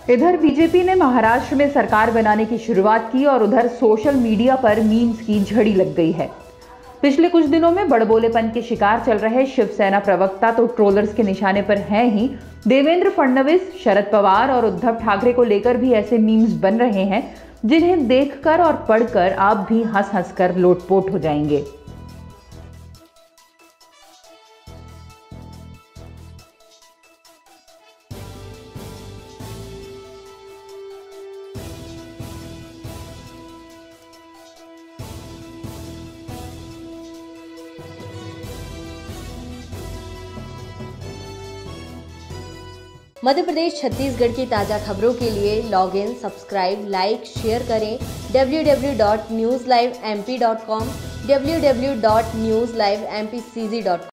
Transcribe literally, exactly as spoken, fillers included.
इधर बीजेपी ने महाराष्ट्र में सरकार बनाने की शुरुआत की और उधर सोशल मीडिया पर मीम्स की झड़ी लग गई है। पिछले कुछ दिनों में बड़बोलेपन के शिकार चल रहे शिवसेना प्रवक्ता तो ट्रोलर्स के निशाने पर हैं ही। देवेंद्र फडणवीस, शरद पवार और उद्धव ठाकरे को लेकर भी ऐसे मीम्स बन रहे हैं जिन्हें देखकर और पढ़कर आप भी हंस हंस कर लोटपोट हो जाएंगे। मध्य प्रदेश छत्तीसगढ़ की ताज़ा खबरों के लिए log in, subscribe, like, share करें W W W dot news live M P dot com, W W W dot news live M P C G dot com.